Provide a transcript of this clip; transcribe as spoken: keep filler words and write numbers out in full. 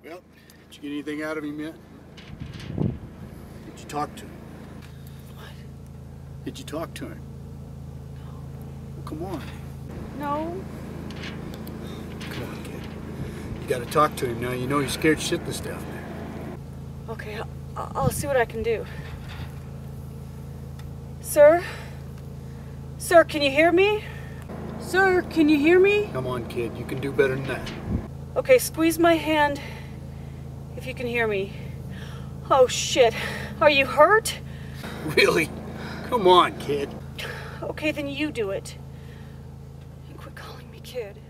Well, did you get anything out of him yet? Did you talk to him? What? Did you talk to him? No. Well, come on. No. Come on, kid. You gotta talk to him now. You know he's scared shitless down there. Okay, I'll, I'll see what I can do. Sir? Sir, can you hear me? Sir, can you hear me? Come on, kid. You can do better than that. Okay, squeeze my hand if you can hear me. Oh, shit. Are you hurt? Really? Come on, kid. Okay, then you do it. And quit calling me kid.